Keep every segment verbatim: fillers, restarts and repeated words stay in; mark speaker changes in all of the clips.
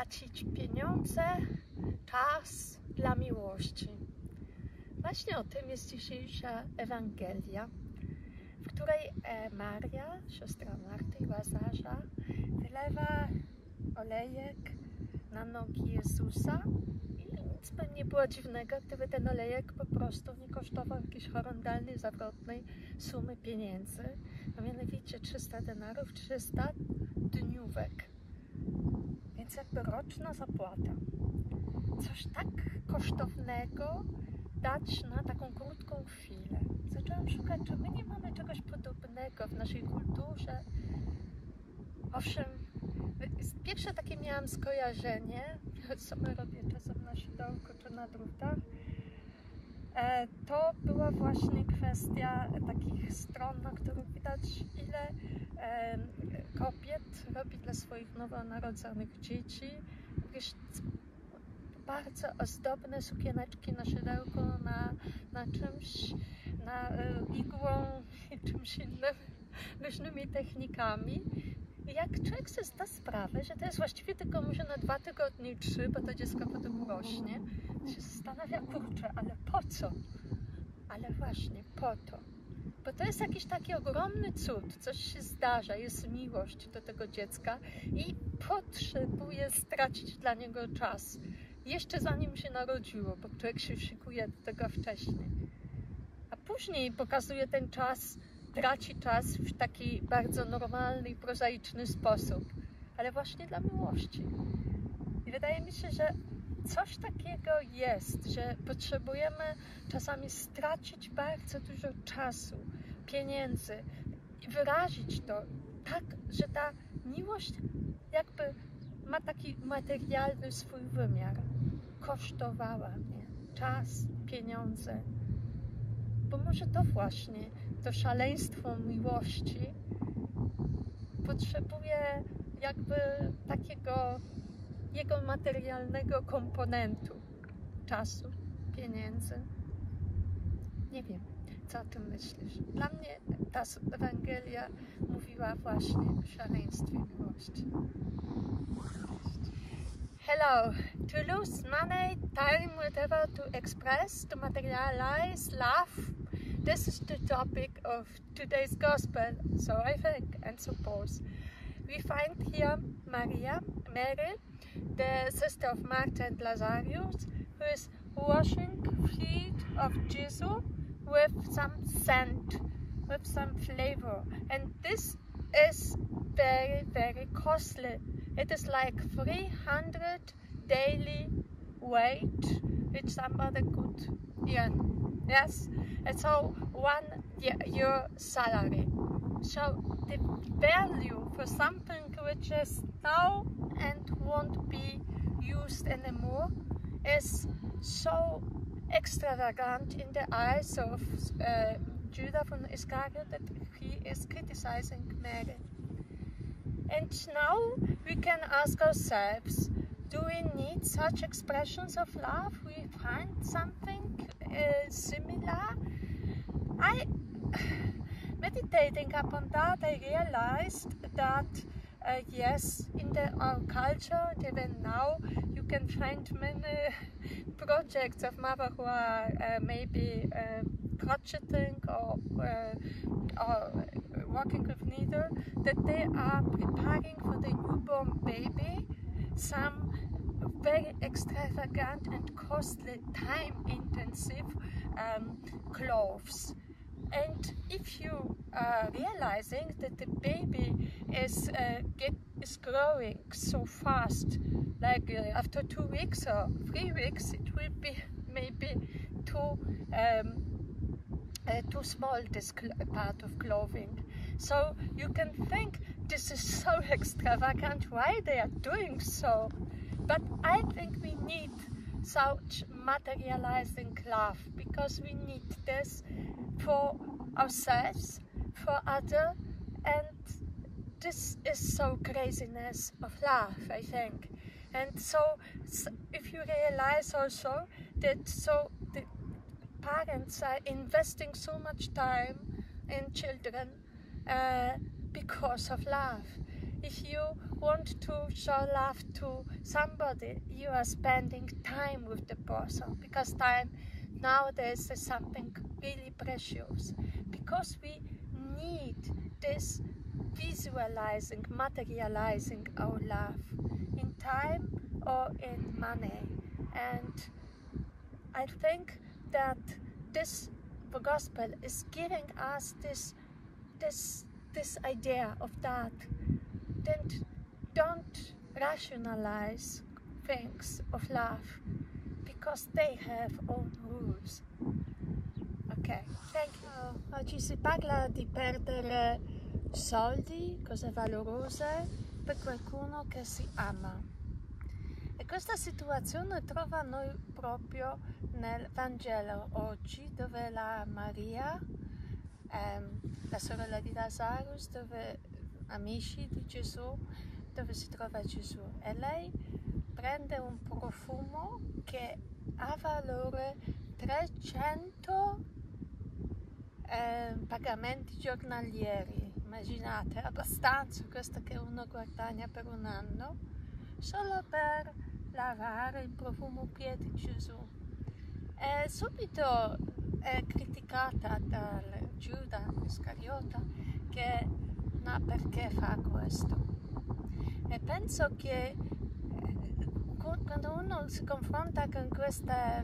Speaker 1: tracić pieniądze, czas dla miłości. Właśnie o tym jest dzisiejsza Ewangelia, w której Maria, siostra Marty i Łazarza, wylewa olejek na nogi Jezusa i nic by nie było dziwnego, gdyby ten olejek po prostu nie kosztował jakiejś horrendalnej, zawrotnej sumy pieniędzy, a mianowicie trzysta denarów, trzysta dniówek. Więc jakby roczna zapłata. Coś tak kosztownego dać na taką krótką chwilę. Zaczęłam szukać, czy my nie mamy czegoś podobnego w naszej kulturze. Owszem, pierwsze takie miałam skojarzenie, sobie robię czasem na sidełku czy na drutach, to była właśnie kwestia takich stron, na których widać, ile kobiet robi dla swoich nowonarodzonych dzieci jakieś bardzo ozdobne sukieneczki na szydełku, na, na czymś, na igłą i czymś innym, różnymi technikami. I jak człowiek sobie zda sprawę, że to jest właściwie tylko może na dwa tygodnie, trzy, bo to dziecko potem rośnie, to się zastanawia, kurczę, ale po co? Ale właśnie po to. Bo to jest jakiś taki ogromny cud, coś się zdarza, jest miłość do tego dziecka i potrzebuje stracić dla niego czas. Jeszcze zanim się narodziło, bo człowiek się szykuje do tego wcześniej. A później pokazuje ten czas, traci czas w taki bardzo normalny i prozaiczny sposób, ale właśnie dla miłości. I wydaje mi się, że coś takiego jest, że potrzebujemy czasami stracić bardzo dużo czasu, pieniędzy i wyrazić to tak, że ta miłość jakby ma taki materialny swój wymiar. Kosztowała mnie czas, pieniądze, bo może to właśnie, to szaleństwo miłości potrzebuje jakby takiego jego materialnego komponentu, czasu, pieniędzy. Nie wiem, co o tym myślisz. Dla mnie ta Ewangelia mówiła właśnie o szaleństwie miłości. Hello! To lose money, time, whatever, to express, to materialize, love. This is the topic of today's gospel, so I think and suppose. We find here Maria, Mary, the sister of Martha and Lazarus, who is washing feet of Jesus with some scent, with some flavor. And this is very, very costly. It is like three hundred daily wage, which somebody could earn. Yes, and so one year salary. So the value for something which is now and won't be used anymore is so extravagant in the eyes of uh, Judah von Iscariot that he is criticizing Mary. And now we can ask ourselves, do we need such expressions of love? We find something uh, similar? I, meditating upon that, I realized that uh, yes, in the, our culture, even now, you can find many projects of mother who are uh, maybe uh, crocheting or, uh, or working with needle, that they are preparing for the newborn baby some very extravagant and costly, time-intensive um, clothes. And if you are realizing that the baby is uh, get is growing so fast, like uh, after two weeks or three weeks, it will be maybe too um, uh, too small, this part of clothing. So you can think this is so extravagant, why they are doing so. But I think we need such materializing love, because we need this for ourselves, for others, and this is so craziness of love, I think. And so, so if you realize also that so the parents are investing so much time in children uh, because of love. if you want to show love to somebody, you are spending time with the person, because time nowadays is something really precious, because we need this visualizing, materializing our love in time or in money. And I think that this the gospel is giving us this this this idea of that. Then don't rationalize things of love, because they have own rules. Ok, thank you. Oggi si parla di perdere soldi, cose valorose, per qualcuno che si ama. E questa situazione trova noi proprio nel Vangelo oggi, dove la Maria, ehm, la sorella di Lazzarus, dove amici di Gesù, dove si trova Gesù, e lei prende un profumo che ha valore trecento eh, pagamenti giornalieri. Immaginate, abbastanza questo che uno guadagna per un anno, solo per lavare il profumo piedi di Gesù. E subito è criticata dal Giuda Iscariota che ma perché fa questo? E penso che quando uno si confronta con questa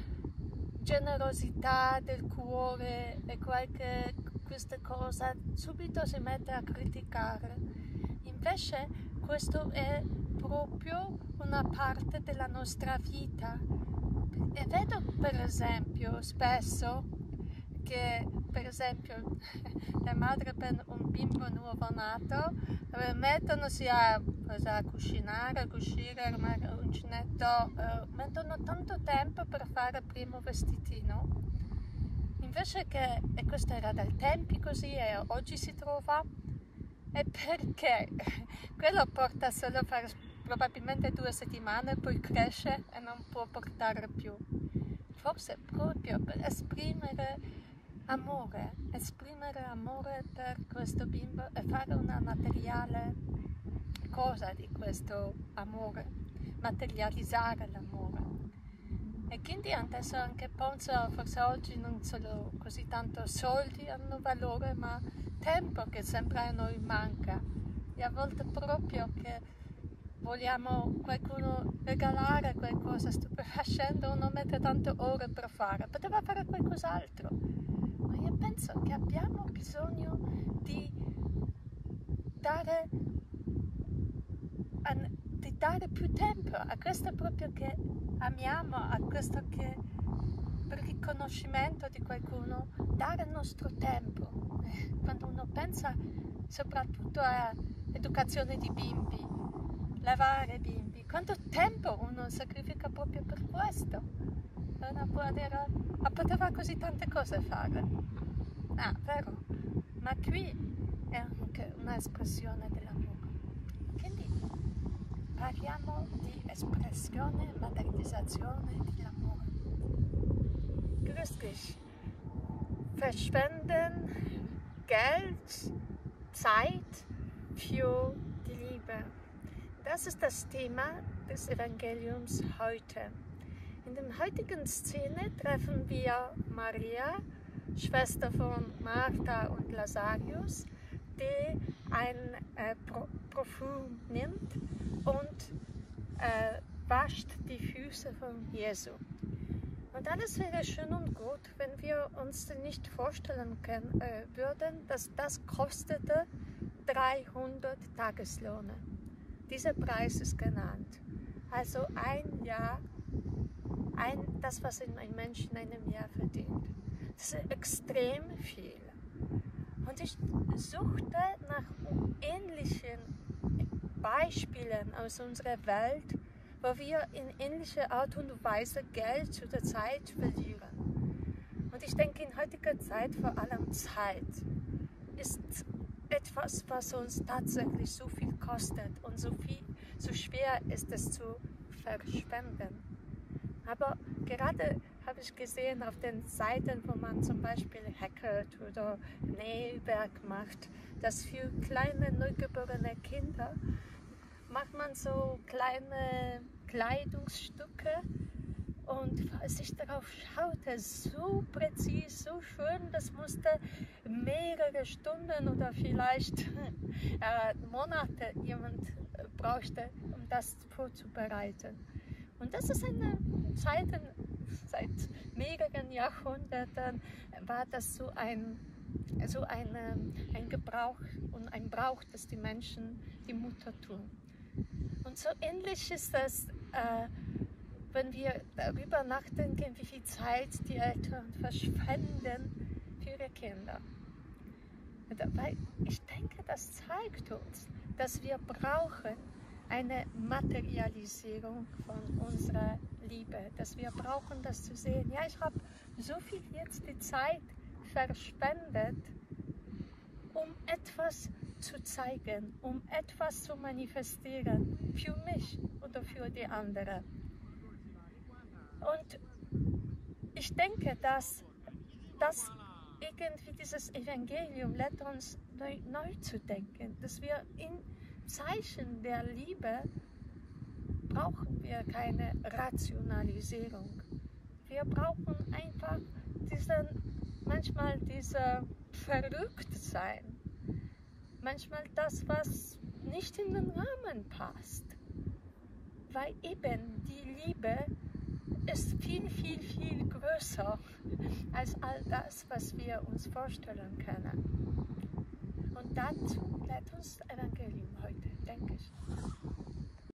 Speaker 1: generosità del cuore e qualche questa cosa, subito si mette a criticare. Invece questo è proprio una parte della nostra vita. E vedo per esempio spesso che per esempio le madri per un bimbo nuovo nato mettono sia a cucinare, a cucire, armare uncinetto, eh, mettono tanto tempo per fare il primo vestitino, invece che, e questo era dal tempi così e oggi si trova, e perché quello porta solo a fare probabilmente due settimane, poi cresce e non può portare più. Forse proprio per esprimere amore, esprimere amore per questo bimbo e fare una materiale cosa di questo amore, materializzare l'amore. E quindi adesso anche penso, forse oggi non solo così tanto soldi hanno valore, ma tempo che sempre a noi manca. E a volte proprio che vogliamo qualcuno regalare qualcosa stupefacente, uno mette tante ore per fare, poteva fare qualcos'altro. Ma io penso che abbiamo bisogno di dare, di dare più tempo a questo proprio che amiamo, a questo che per riconoscimento di qualcuno, dare il nostro tempo. Quando uno pensa soprattutto a educazione di bimbi, lavare bimbi, quanto tempo uno sacrifica proprio per questo. Una buona, ma poteva così tante cose fare. Ah, vero, ma qui è anche un'espressione dell'amore. Quindi parliamo di espressione, materializzazione dell'amore. Grüß dich. Verschwenden Geld, Zeit für die Liebe. Das ist das Thema des Evangeliums heute. In der heutigen Szene treffen wir Maria, Schwester von Martha und Lazarus, die ein äh, Pro Parfüm nimmt und äh, wascht die Füße von Jesu. Und alles wäre schön und gut, wenn wir uns nicht vorstellen können, äh, würden, dass das kostete dreihundert Tageslöhne. Dieser Preis ist genannt. Also ein Jahr, ein, das, was ein Mensch in einem Jahr verdient. Das ist extrem viel. Und ich suchte nach ähnlichen Beispielen aus unserer Welt, wo wir in ähnlicher Art und Weise Geld zu der Zeit verlieren. Und ich denke, in heutiger Zeit vor allem Zeit ist etwas, was uns tatsächlich so viel kostet und so, viel, so schwer ist es zu verschwenden. Aber gerade habe ich gesehen auf den Seiten, wo man zum Beispiel hackert oder Nähwerk macht, dass für kleine neugeborene Kinder macht man so kleine Kleidungsstücke und als ich darauf schaute, so präzise, so schön, das musste mehrere Stunden oder vielleicht äh, Monate jemand brauchte, um das vorzubereiten. Und das ist eine Zeit, seit mehreren Jahrhunderten war das so ein, so eine, ein Gebrauch und ein Brauch, das die Menschen, die Mutter tun. Und so ähnlich ist es, äh, wenn wir darüber nachdenken, wie viel Zeit die Eltern verschwenden für ihre Kinder. Weil ich denke, das zeigt uns, dass wir brauchen eine Materialisierung von unserer Liebe, dass wir brauchen, das zu sehen. Ja, ich habe so viel jetzt die Zeit verschwendet, um etwas zu zeigen, um etwas zu manifestieren, für mich oder für die anderen. Und ich denke, dass, dass irgendwie dieses Evangelium lässt uns neu, neu zu denken, dass wir in Zeichen der Liebe brauchen wir keine Rationalisierung. Wir brauchen einfach diesen, manchmal dieser Verrücktsein, manchmal das, was nicht in den Rahmen passt. Weil eben die Liebe ist viel, viel, viel größer als all das, was wir uns vorstellen können. Und dazu lädt uns das Evangelium heute, denke ich.